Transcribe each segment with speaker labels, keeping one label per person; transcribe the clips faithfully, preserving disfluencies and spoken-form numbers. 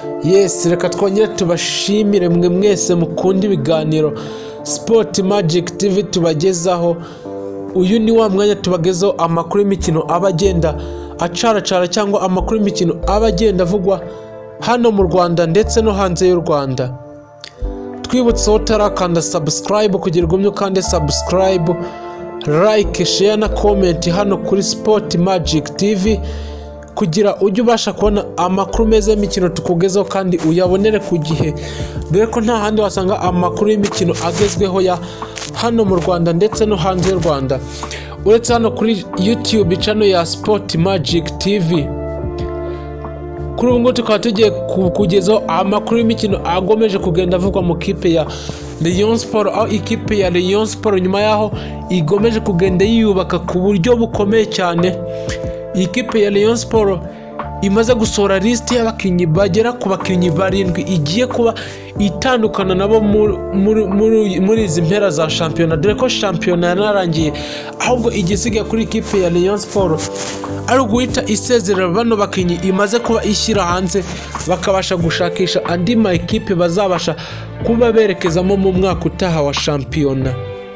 Speaker 1: Yes, reka twongere tubashimire mwe mwese mukunda ibiganiro Sport Magic T V tubagezaho. Uyu ni wa mwanya tubagezaho amakuru y'imikino abagenda acaracara cyangwa amakuru y'imikino abagenda avugwa hano mu Rwanda ndetse no hanze y'u Rwanda. Twibutse utarakanda subscribe kugira ngo kandi subscribe, like, share na comment hano kuri Sport Magic T V kugira ujye ubasha kubona amakuru meza y'imikino tukugezaho kandi uyabonere ku gihe, dore ko nta handi wasanga amakuru y'imikino agezweho ya hano mu Rwanda ndetse no hanze y'u Rwanda uretse hano kuri YouTube channel ya Sport Magic T V. Kuri ubu ngo tukaba tugiye kugezaho amakuru y'imikino agomeje kugenda avugwa mu kipe ya Rayon Sport, aho ikipe ya Rayon Sport nyuma yaho igomeje kugenda yiyubaka ku buryo bukomeye cyane. Ikipe ya Rayon Sport imaze gusohora list y'abakinyi bagera ku bakinyi barindwi igiye kuba itandukana nabo muri muri izi mpera za shampiyona, dore ko shampiyona yanarangiye ahubwo igisigaye kuri ikipe ya Rayon Sport ari guhita isezerera bano bakinyi imaze kuba ishyira hanze, bakabasha gushakisha andi ma ekipe bazabasha kuba berekezamo mu mwaka utaha wa shampiyona.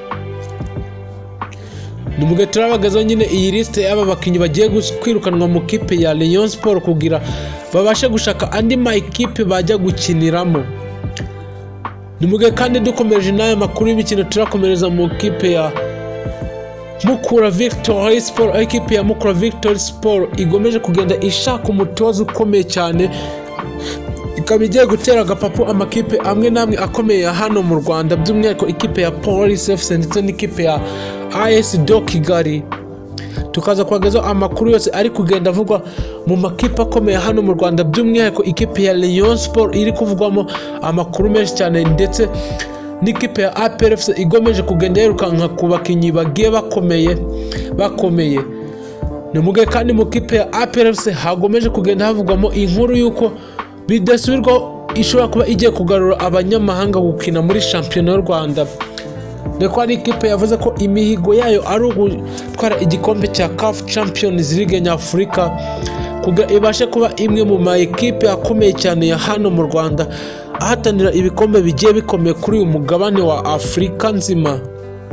Speaker 1: Numuge turabagazo nyine iyi liste y'aba bakinyi bagiye kwirukanwa mu kipe ya Rayon Sport kugira babashe gushaka andi ma ekipe bajya gukiniramo. Numuge kandi dukomeje n'aya makuru y'imikino turakomereza mu kipe ya Mukura Victory Sport. Ekipe ya Mukura Victory Sport igomeje kugenda ishaka umutozo ukomeye cyane, ikaba igiye gutera agapapu amakipe amwe namwe akomeye hano mu Rwanda, by'umwihariko ikipe ya Police F C ndetse n'ikipe ya A S Do Kigali. Tukaza kwagazo amakuru yose ari kugenda avugwa mu makipe akomeye hano mu Rwanda, by'umwihariko ikipe ya Rayon Sport iri kuvugwamo amakuru menshi cyane, ndetse n'ikipe ya A P R F C igomeje kugenda yirukanka ku bakinyi bagiye bakomeye bakomeye. Numuge kandi mu kipe ya A P R F C hagomeje kugenda havugwamo inkuru yuko bidasubirwaho ishobora kuba igiye kugarura abanyamahanga gukina muri shampiyona y'u Rwanda. Deko ari ikipe yavuze ko imihigo yayo ari ugutwara igikombe cya C A F Champions League nyafurika kugira ibashe kuba imwe mu ma ekipe akomeye cyane ya hano mu Rwanda ahatanira ibikombe bigiye bikomeye kuri uyu mugabane wa Afrika nzima.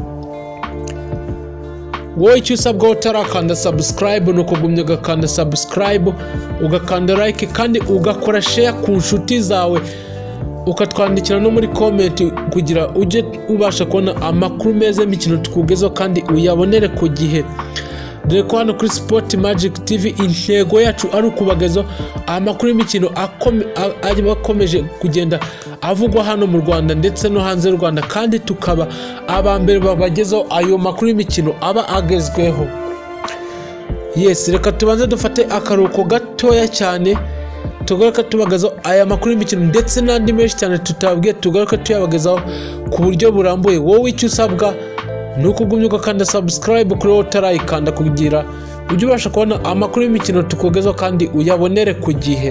Speaker 1: Wowe icyo usabwa utarakanda subscribe no kugumya ugakanda subscribe, ugakanda like kandi ugakora share ku nshuti zawe, ukatwandikira no muri comment kugira ujye ubasha kubona amakuru meza y'imikino tukugezaho kandi uyabonere ku gihe. Dore ko hano kuri Sport Magic T V intego yacu ari ukubagezaho amakuru y'imikino akomeje kugenda avugwa hano mu Rwanda ndetse no hanze y'u Rwanda, kandi tukaba abambere babagezaho ayo makuru y'imikino aba agezweho. Yes, reka tubanze dufate akaruko gatoya cyane tugaruka tubagazaho aya makuru y'imikino ndetse n'andi menshi cyane tutabwiye, tugaruka tuyabagazaho ku buryo burambuye. Wowe icyo usabwa nuko ugumye ugakanda subscribe kuri utarayikanda kugira ujye ubasha kubona amakuru y'imikino tukugezaho kandi uyabonere ku gihe.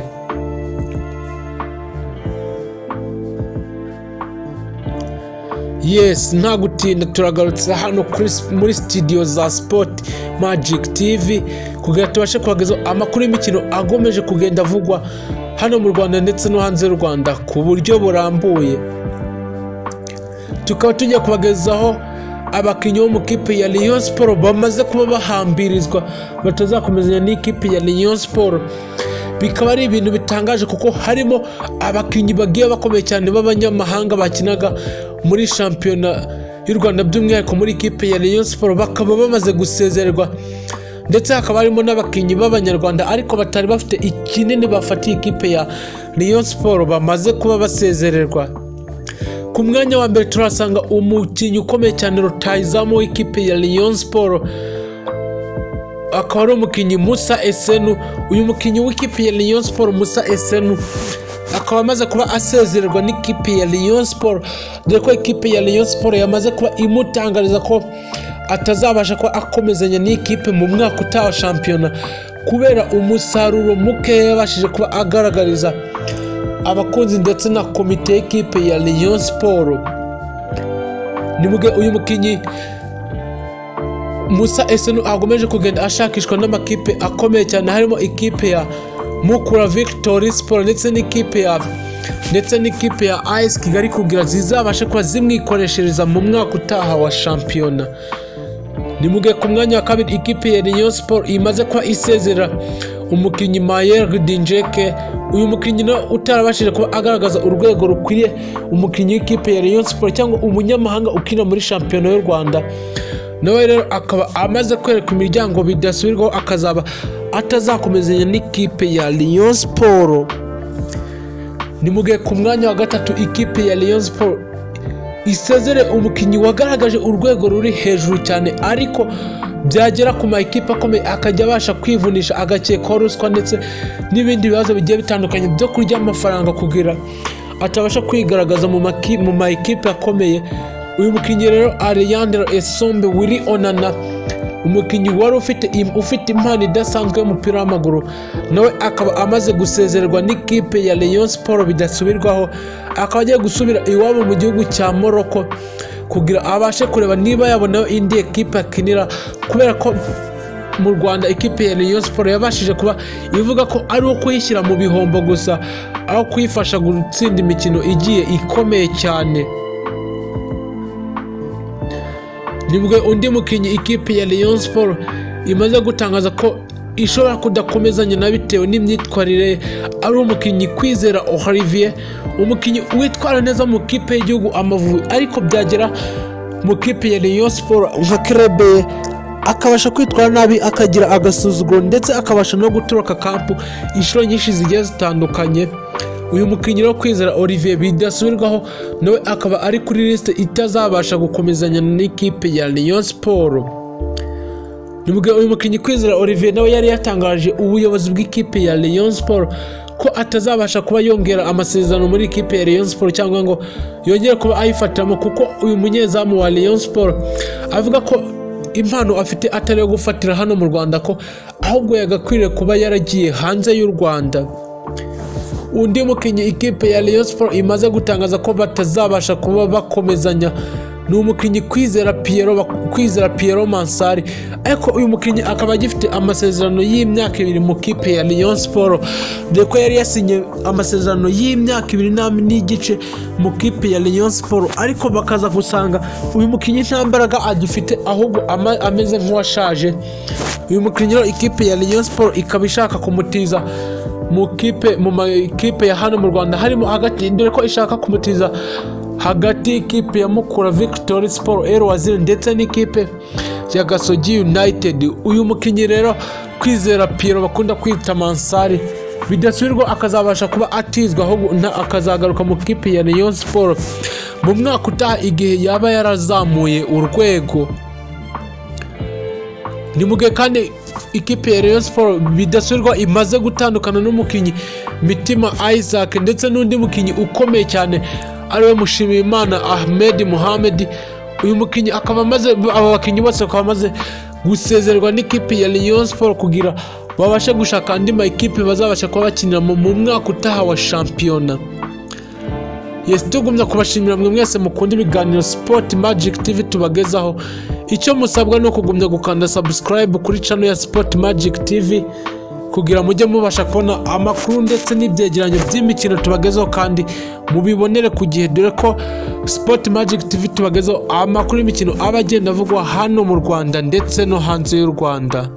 Speaker 1: Yes, nta gutinda turagarutse hano kuri muri studio za Sport Magic T V kugira tubashe kubagezaho amakuru y'imikino agomeje kugenda avugwa hano mu Rwanda ndetse no hanze y'u Rwanda ku buryo burambuye. Tukaba tujya kubagezaho abakinyi bo mu kipe ya Rayon Sport bamaze kuba bahambirizwa batazakomezanya n'ikipe ya Rayon Sport. Bikaba ari ibintu bitangaje kuko harimo abakinyi bagiye bakomeye cyane b'abanyamahanga bakinaga muri shampiyona y'u Rwanda, by'umwihariko muri ikipe ya Rayon Sport bakaba bamaze gusezererwa, ndetse hakaba harimo n'abakinyi b'abanyarwanda ariko batari bafite ikinini bafatiye ikipe ya Rayon Sport bamaze kuba basezererwa. Ku mwanya wa mbere turasanga umukinyi ukomeye cyane rutayizamu w'ikipe ya Rayon Sport, akaba ari umukinyi Musa Esenu. Uyu mukinyi w'ikipe ya Rayon Sport Musa Esenu akaba amaze kuba asezererwa n'ikipe ya Rayon Sport, dore ko ikipe ya Rayon Sport yamaze kuba imutangariza ko atazabasha kuba akomezanya n'ikipe mu mwaka utaha shampiyona kubera umusaruro muke yabashije kuba agaragariza abakunzi ndetse na komite y'ikipe ya Rayon Sport. Nimuge uyu mukinyi Musa Esenu agomeje kugenda ashakishwa n'amakipe akomeye cyane, harimo ikipe ya Mukura Victory Sport ndetse n'ikipe ya ndetse n'ikipe ya A S Kigali kugira zizabashe kuba zimwikoreshereza mu mwaka utaha wa shampiyona. Ni mugihe ku mwanya wa kabiri ikipe ya Rayon Sport imaze kuba isezera umukinnyi Mayer Dinjeke. Uyu mukinnyi no utarabashije kuba agaragaza urwego rukwiriye umukinnyi w'ikipe ya Rayon Sport cyangwa umunyamahanga ukina muri shampiyona y'u Rwanda. Nawe rero akaba amaze kwereka imiryango bidasubirwaho akazaba atazakomezanya n'ikipe ya Rayon Sport. Ni mugihe ku mwanya wa gatatu ikipe ya Rayon Sport isezere umukinnyi wagaragaje urwego ruri hejuru cyane ariko byagera ku ma ekipe akomeye akajya abasha kwivunisha agakekwaho ruswa ndetse n'ibindi bibazo bigiye bitandukanye byo kurya amafaranga kugira atabasha kwigaragaza mu mu ma ekipe akomeye. Uyu mukinnyi rero Alejandro Esombe Willy Onana, umukinnyi wari ufite ufite impano idasanzwe y'umupira w'amaguru, nawe akaba amaze gusezererwa n'ikipe ya Rayon Sport bidasubirwaho, akaba agiye gusubira iwabo mu gihugu cya Morocco kugira abashe kureba niba yabona indi ekipe akinira, kubera ko mu Rwanda ikipe ya Rayon Sport yabashije kuba ivuga ko ari uko kuyishyira mu bihombo gusa aho kuyifasha gutsinda imikino igiye ikomeye cyane. Nibwo undi mukinnyi ikipe ya Rayon Sport imaze gutangaza ko ishobora kudakomezanya na bitewe n'imyitwarire ari umukinnyi Kwizera Olivier, umukinnyi witwara neza mu kipe y'igihugu Amavubi, ariko byagera mu kipe ya Rayon Sport nka Reba akabasha kwitwara nabi akagira agasuzuguro ndetse akabasha no gutoroka kampu inshuro nyinshi zigiye zitandukanye. Uyu mukinnyi rero Kwizera Olivier bidasubirwaho nawe akaba ari kuri liste itazabasha gukomezanya n'ikipe ya Rayon Sport. Nubwo uyu mukinnyi Kwizera Olivier nawe yari yatangaje ubuyobozi bw'ikipe ya Rayon Sport ko atazabasha kuba yongera amasezerano muri ikipe ya Rayon Sport cyangwa ngo yongere kuba ayifatiramo, kuko uyu munyezamu wa Rayon Sport avuga ko impano afite atari yo gufatira hano mu Rwanda, ko ahubwo yagakwiriye kuba yaragiye hanze y'u Rwanda. Undi mukinnyi ikipe ya Rayon Sport imaze gutangaza ko batazabasha kuba bakomezanya ni umukinnyi Kwizera Piero Kwizera Piero Mansari, ariko uyu mukinnyi akaba agifite amasezerano y'imyaka ibiri mu kipe ya Rayon Sport, dore ko yari yasinye amasezerano y'imyaka ibiri n'igice mu kipe ya Rayon Sport, ariko bakaza gusanga uyu mukinnyi nta mbaraga agifite ahubwo ama, ameze nk'uwashaje. Uyu mukinnyi rero ikipe ya Rayon Sport ikaba ishaka kumutiza mu kipe mu makipe ya hano mu Rwanda harimo hagati, dore ko ishaka kumutiza hagati ikipe ya Mukura Victory Sport El Waziri ndetse n'ikipe ya Gasogi United. Uyu mukinnyi rero Kwizera Piero bakunda kwita Mansari bidasubirwa akazabasha kuba atizwa ahubwo akazagaruka mu kipe ya Rayon Sport mu mwaka utaha igihe yaba yarazamuye urwego. Ni mugihe kandi ikipe ya Rayon Sport bidasubirwa imaze gutandukana n'umukinnyi Mitima Isaac ndetse n'undi mukinnyi ukomeye cyane ariwe Mushimiyimana Ahmed Mohamed. Uyu mukinnyi akaba amaze aba bakinnyi bose akaba amaze gusezererwa n'ikipe ya Rayon Sport kugira babashe gushaka andi ma ekipe bazabasha kuba bakinira mu mwaka utaha wa shampiyona. Yes, tugumya kubashimira mwe mwese mukunda ibiganiro Sport Magic T V tubagezaho. Icyo musabwa no kugumya gukanda subscribe kuri channel ya Sport Magic T V kugira mujye mubasha kubona amakuru ndetse n'ibyegeranyo by'imikino tubagezaho kandi mubibonere ku gihe, dore ko Sport Magic T V tubagezaho amakuru y'imikino abagenda avugwa hano mu Rwanda ndetse no hanze y'u Rwanda.